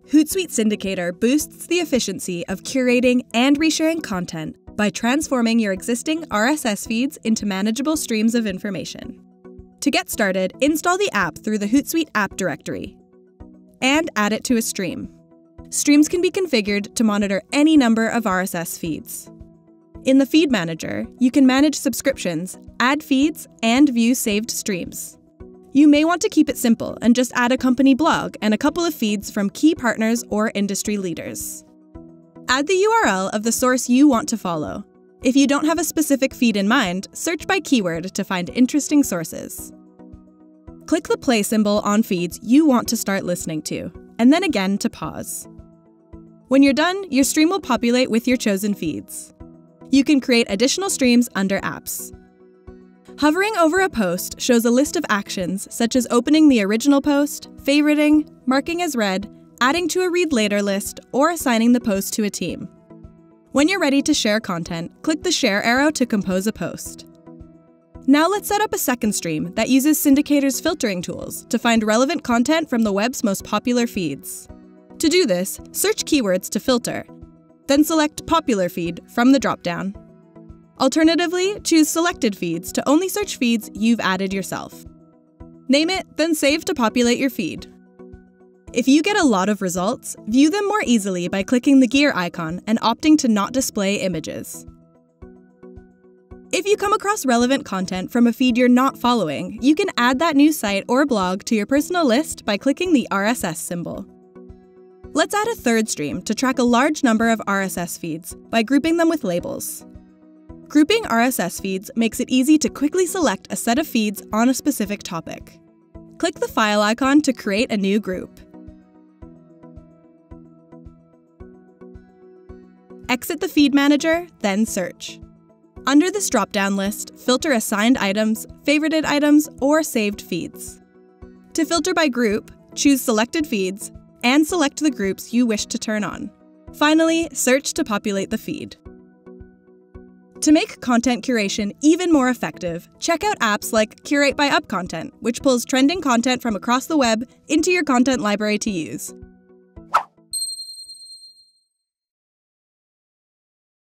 Hootsuite Syndicator boosts the efficiency of curating and resharing content by transforming your existing RSS feeds into manageable streams of information. To get started, install the app through the Hootsuite app directory and add it to a stream. Streams can be configured to monitor any number of RSS feeds. In the Feed Manager, you can manage subscriptions, add feeds, and view saved streams. You may want to keep it simple and just add a company blog and a couple of feeds from key partners or industry leaders. Add the URL of the source you want to follow. If you don't have a specific feed in mind, search by keyword to find interesting sources. Click the play symbol on feeds you want to start listening to, and then again to pause. When you're done, your stream will populate with your chosen feeds. You can create additional streams under Apps. Hovering over a post shows a list of actions such as opening the original post, favoriting, marking as read, adding to a read later list, or assigning the post to a team. When you're ready to share content, click the share arrow to compose a post. Now let's set up a second stream that uses Syndicator's filtering tools to find relevant content from the web's most popular feeds. To do this, search keywords to filter, then select Popular Feed from the dropdown. Alternatively, choose Selected Feeds to only search feeds you've added yourself. Name it, then save to populate your feed. If you get a lot of results, view them more easily by clicking the gear icon and opting to not display images. If you come across relevant content from a feed you're not following, you can add that new site or blog to your personal list by clicking the RSS symbol. Let's add a third stream to track a large number of RSS feeds by grouping them with labels. Grouping RSS feeds makes it easy to quickly select a set of feeds on a specific topic. Click the file icon to create a new group. Exit the Feed Manager, then search. Under this drop-down list, filter assigned items, favorited items, or saved feeds. To filter by group, choose Selected Feeds, and select the groups you wish to turn on. Finally, search to populate the feed. To make content curation even more effective, check out apps like Curate by Up Content, which pulls trending content from across the web into your content library to use.